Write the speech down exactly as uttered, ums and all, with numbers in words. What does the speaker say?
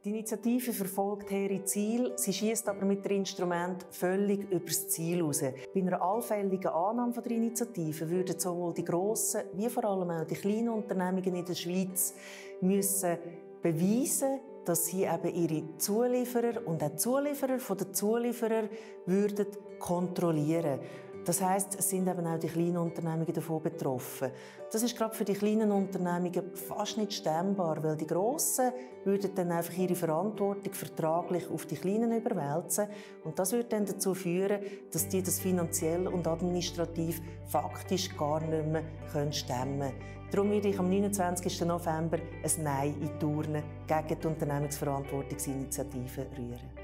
Die Initiative verfolgt hehre Ziele, sie schießt aber mit dem Instrument völlig über das Ziel hinaus. Bei einer allfälligen Annahme der Initiative würden sowohl die grossen wie vor allem auch die kleinen Unternehmungen in der Schweiz müssen beweisen, dass sie eben ihre Zulieferer und auch die Zulieferer von den Zulieferern würden kontrollieren. Das heisst, es sind eben auch die kleinen Unternehmungen davon betroffen. Das ist gerade für die kleinen Unternehmungen fast nicht stemmbar, weil die grossen würden dann einfach ihre Verantwortung vertraglich auf die kleinen überwälzen und das würde dann dazu führen, dass die das finanziell und administrativ faktisch gar nicht mehr stemmen können. Darum werde ich am neunundzwanzigsten November ein Nein in die Urne gegen die Unternehmensverantwortungsinitiative rühren.